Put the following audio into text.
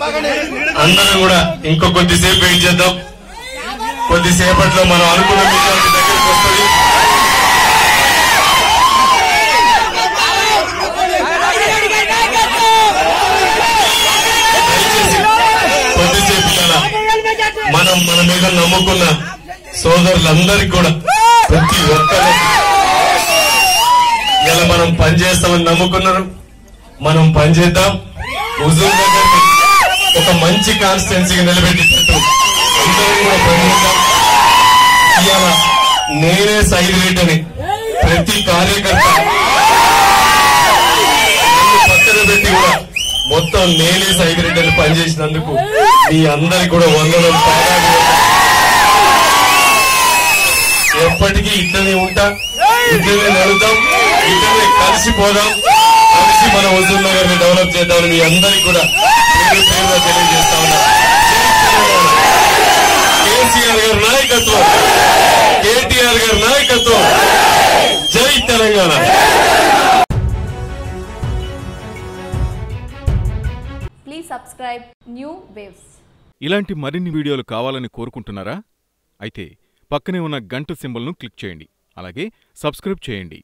అందరం కూడా ఇంకో కొద్దిసేపు వెయిట్ చేద్దాం. కొద్దిసేపట్లో మనం అనుకున్న మెజారిటీ దగ్గరికి వస్తుంది. దయచేసి కొద్దిసేపు మనం మన మీద నమ్ముకున్న సోదరులందరికీ కూడా ప్రతి ఒక్కరు ఇలా మనం పనిచేస్తామని నమ్ముకున్నారు. మనం పనిచేద్దాం. హుజూర్ నగర్ ఒక మంచి కాన్స్టిట్యున్సీగా నిలబెట్టేటట్టు అందరం కూడా పనిచేద్దాం. ఇవాళ నేనే సైడ్ రేట్ అని ప్రతి కార్యకర్త పక్కన పెట్టి కూడా మొత్తం నేనే సైడ్ రేట్ అని పనిచేసినందుకు మీ అందరికి కూడా వందనం. ఎప్పటికీ ఇద్దరే ఉంటా, ఇద్దరే నడుద్దాం, ఇద్దరే కలిసిపోదాం, కలిసి మన హుజూర్ నగర్ ని డెవలప్ చేద్దామని మీ అందరికి కూడా పేరు పేరుగా తెలియజేస్తా ఉన్నా. కేసీఆర్ గారి నాయకత్వం, కేటీఆర్ గారి నాయకత్వం, జై Telangana. Please subscribe New Waves. ఇలాంటి మరిన్ని వీడియోలు కావాలని కోరుకుంటున్నారా? అయితే పక్కనే ఉన్న గంట సింబల్ను క్లిక్ చేయండి. అలాగే సబ్స్క్రైబ్ చేయండి.